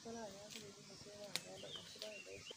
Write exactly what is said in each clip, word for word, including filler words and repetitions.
đây nhá, cái gì cũng phải chia vào ra đợi một chút đây. Đấy.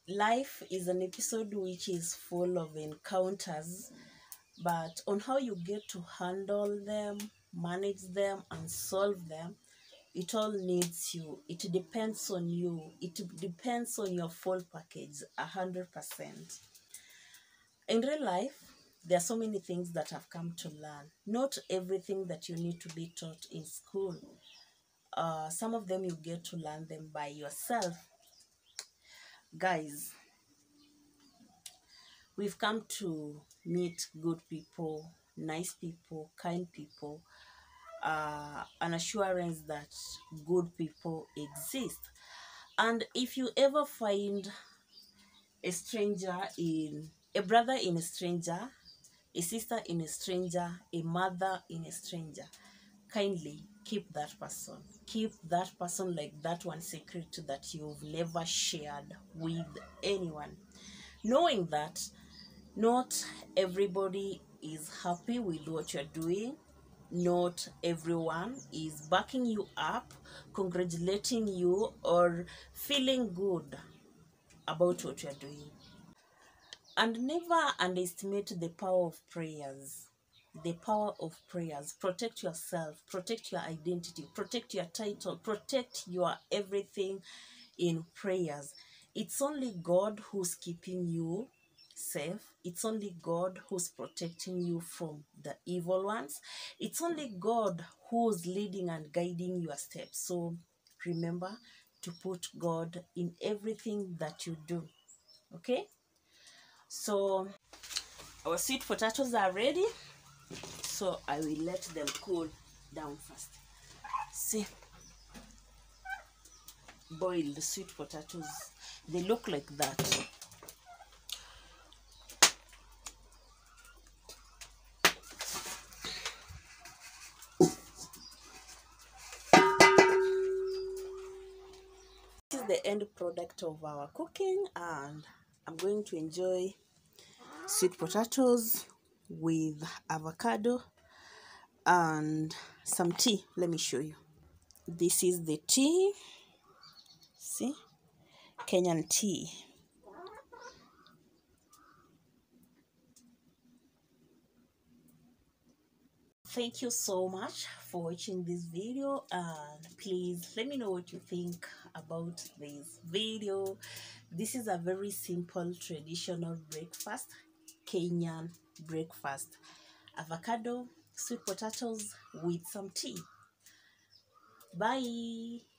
life is an episode which is full of encounters, but on how you get to handle them, manage them, and solve them, it all needs you. It depends on you. It depends on your full package, a hundred percent. In real life, there are so many things that I've come to learn. Not everything that you need to be taught in school. Uh, some of them you get to learn them by yourself. Guys, we've come to meet good people, nice people, kind people, uh, an assurance that good people exist. And if you ever find a stranger in a brother in a stranger, a sister in a stranger, a mother in a stranger, kindly keep that person. Keep that person like that one secret that you've never shared with anyone. Knowing that not everybody is happy with what you're doing. Not everyone is backing you up, congratulating you, or feeling good about what you're doing. And never underestimate the power of prayers. The power of prayers. Protect yourself, protect your identity, protect your title, protect your everything in prayers. It's only God who's keeping you safe. It's only God who's protecting you from the evil ones. It's only God who's leading and guiding your steps. So remember to put God in everything that you do. Okay? So our sweet potatoes are ready. So I will let them cool down first. See, boiled sweet potatoes, they look like that. This is the end product of our cooking, and I'm going to enjoy sweet potatoes with avocado and some tea. Let me show you. This is the tea. See, Kenyan tea. Thank you so much for watching this video, and please let me know what you think about this video. This is a very simple traditional breakfast, Kenyan breakfast. Avocado, sweet potatoes with some tea. Bye.